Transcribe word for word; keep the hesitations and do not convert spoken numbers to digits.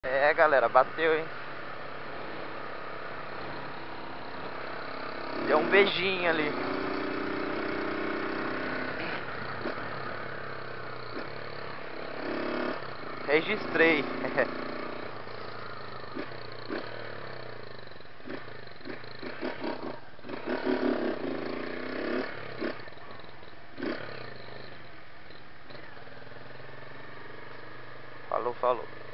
É, galera, bateu, hein? Deu um beijinho ali. Registrei. Falou, falou.